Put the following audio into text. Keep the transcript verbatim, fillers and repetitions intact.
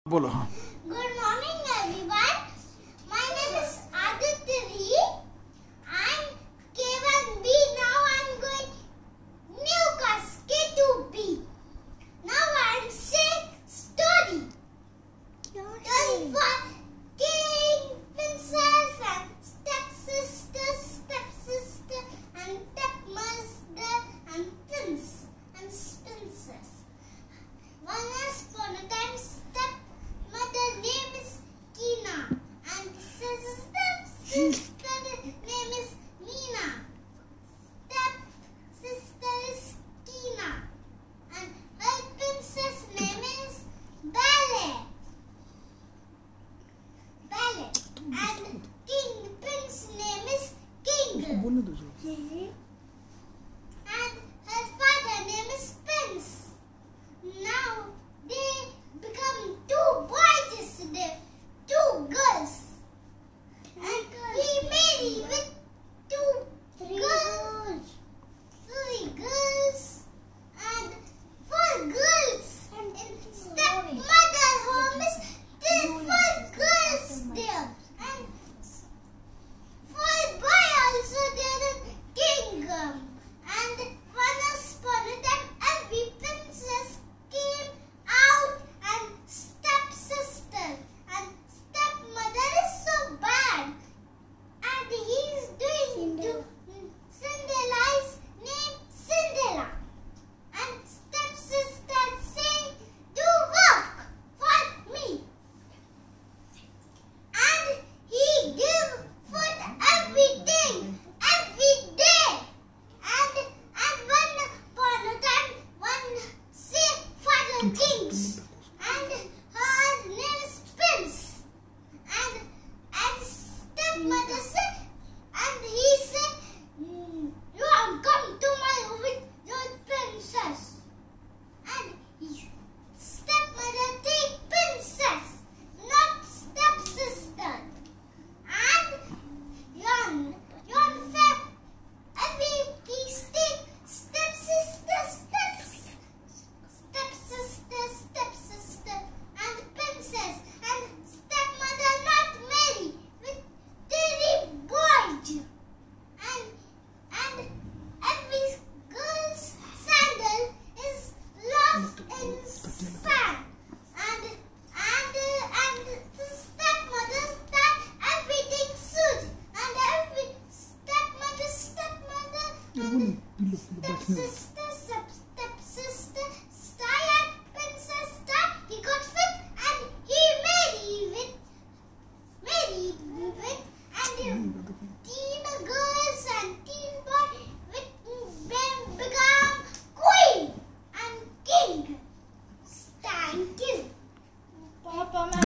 बोलो हाँ। Good morning everyone. My name is Aditya. I'm K one B. Now I'm going new class K two B. Now I'm saying story. Story for king, princess and stepsister, stepsister and stepmother and prince and princess. Once upon a time, stepmother name is Kina and stepsister name is Nina. Stepsister is Tina and her princess name is Ballet. Ballet and king prince name is King. And her father name is Prince. Now they become two boys yesterday, two girls. And he married with two three girls, three girls and four girls. And in stepmother home is there four girls there. And four boy also there in kingdom. And once upon a time every princess came out and stepsister and stepmother is so bad. And he is doing to Cinderella's name Cinderella. And stepsister say, do work for me. And he give food everything, every day. And and one upon a time, one say for the kings, and her name is Prince. And and stepmother said, and he said, "Mm, you have come to my with your princess." And he, stepmother take princess, not stepsister. And yon yon fed every he stick stepsister, steps, stepsister, stepsister, and princess, and stepmother not married with three boys. And and every girl's sandal is lost in sand. And and and the stepmother start everything suit. And every stepmother, stepmother, and stepsister, step, stepsister, star and princess star. He got fit and he married with, married with, and he